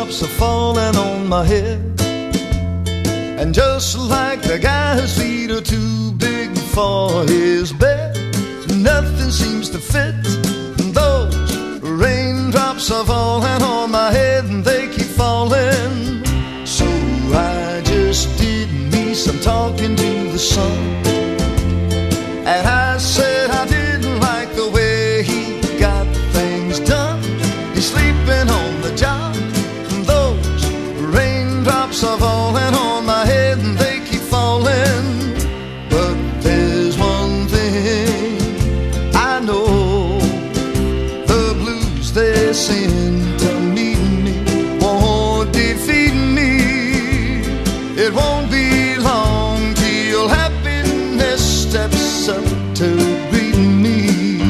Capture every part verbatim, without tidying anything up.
raindrops are falling on my head. And just like the guy whose feet are too big for his bed, nothing seems to fit. Those raindrops are falling on my head, and they keep falling. So I just did me some talking to the sun, and I said I didn't like the way he got things done. He's sleeping on the job. Those raindrops are falling on my head, and they keep falling. But there's one thing I know, the blues they send to meet me won't defeat me. It won't be long till happiness steps up to greet me.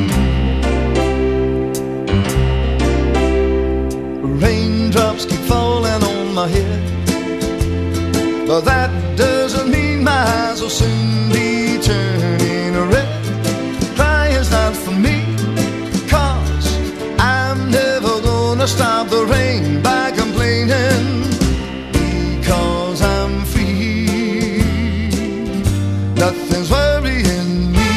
Raindrops keep falling on my head, but that doesn't mean my eyes will soon be turning red. Crying's not for me, 'cause I'm never gonna stop the rain by complaining, because I'm free. Nothing's worrying me.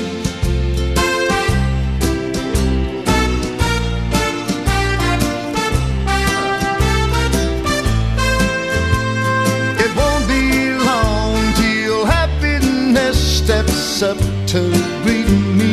It won't be long till happiness steps up to greet me.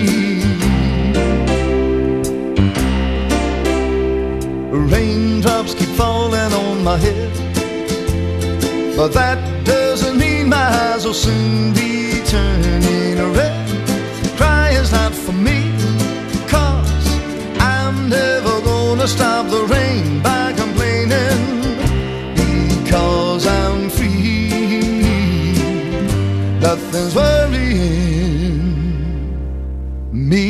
Raindrops keep falling on my head, but that doesn't mean my eyes will soon be turning red. Crying's not for me, 'cause I'm never gonna stop the rain by complaining, because I'm free. Nothing's worrying me.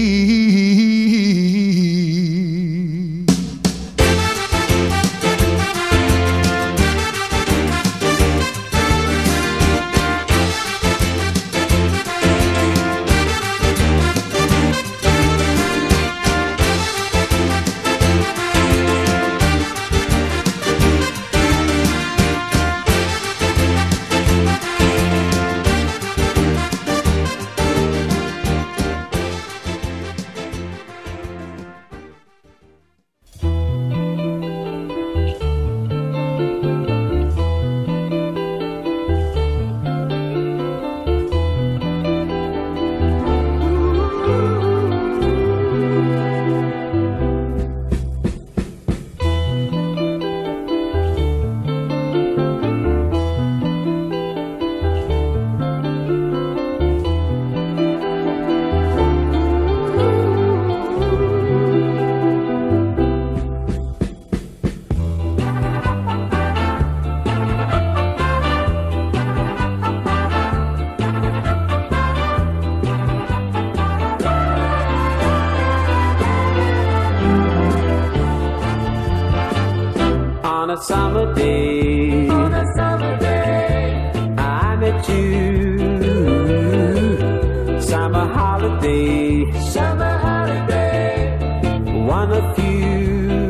On a summer day, on a summer day, I met you. Summer holiday, summer holiday, one of you.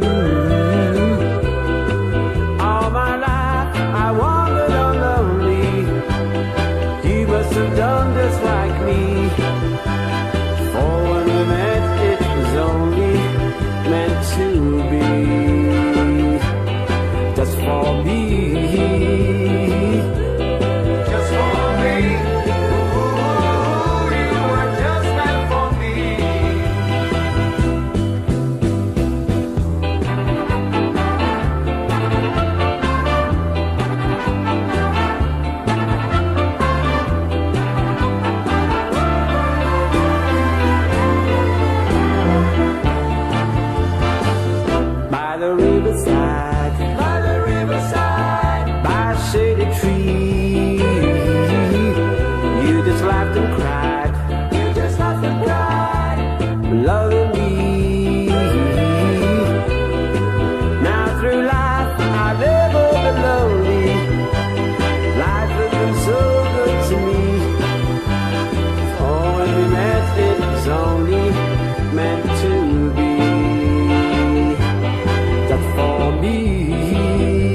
All my life I wandered on lonely. You must have done just like me. For when we met, it was only meant to be. Just for me, just for me. Ooh, you were just meant for me. by the riverside, By the riverside, by a shady tree, you just laughed and cried, you just laughed and cried. loving me. Now through life I never been lonely. Life has been so good to me. Oh, when we met, it was only meant to be. Just for me.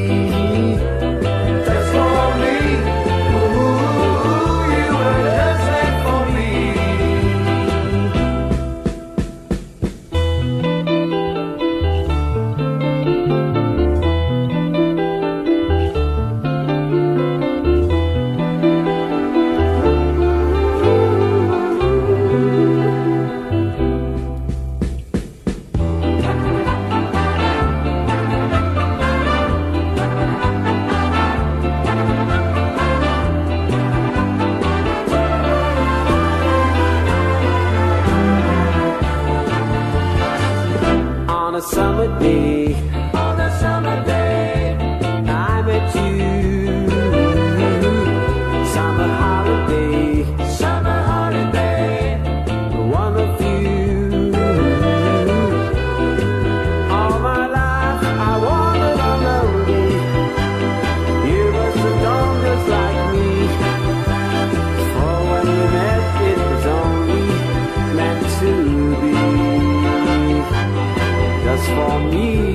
summer day, on a summer day, I met you. Summer holiday, summer holiday, one of you. All my life I wandered on lonely. You must have done just like me. For when we met, it was only meant to be. Just for me.